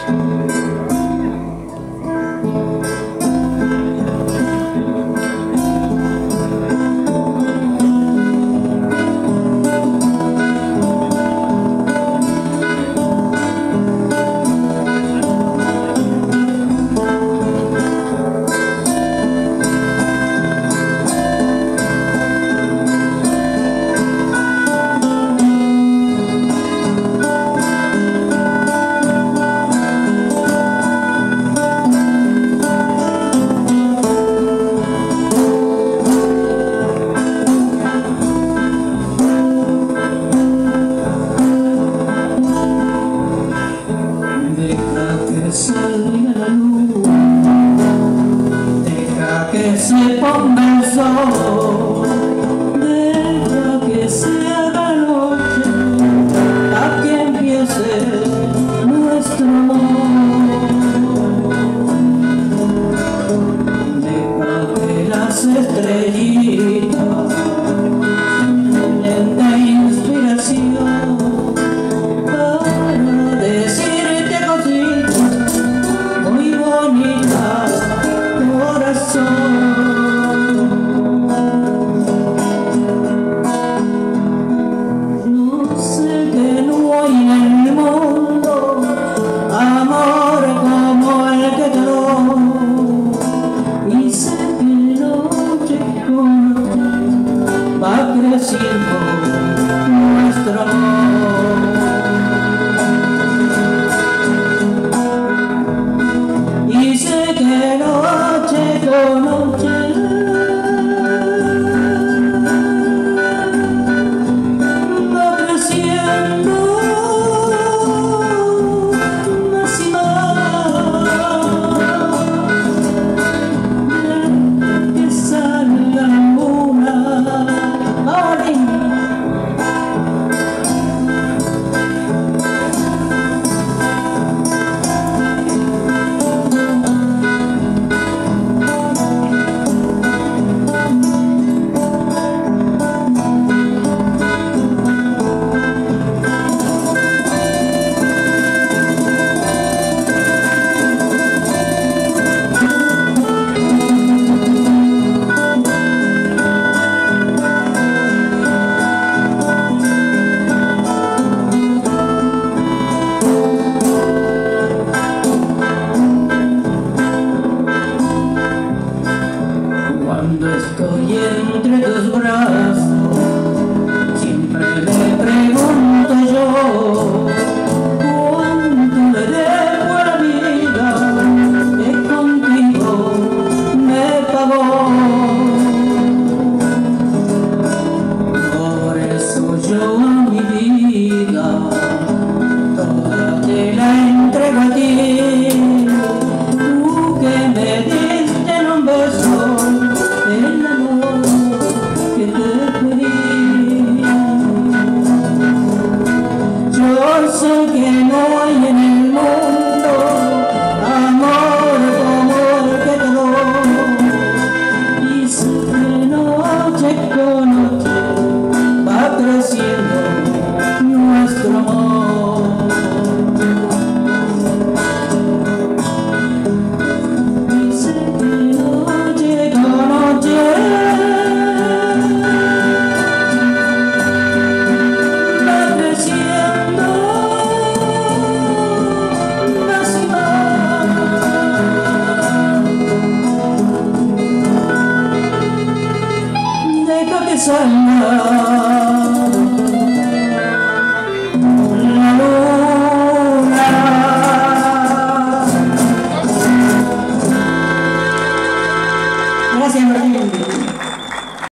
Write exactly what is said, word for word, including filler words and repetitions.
Que se ponga el sol, deja que se haga noche, a que empiece nuestro amor. Deja que las estrellitas den de inspiración para decirte cositas muy bonitas, corazón. Creciendo nuestro amor, y sé que noche con noche va creciendo más y más, que salga la luna. Cuando estoy entre tus brazos, siempre me pregunto yo, ¿cuánto le debo a la vida que contigo me pagó? Por eso yo a mi vida toda te la entrego a ti, tú que me diste en un beso el amor que te pedí. Yo sé que no hay en el mundo amor como el que te doy, y sé que noche con noche va creciendo nuestro amor. Y sé que noche con noche va creciendo más y más. Deja que salga la luna. Gracias, Martín.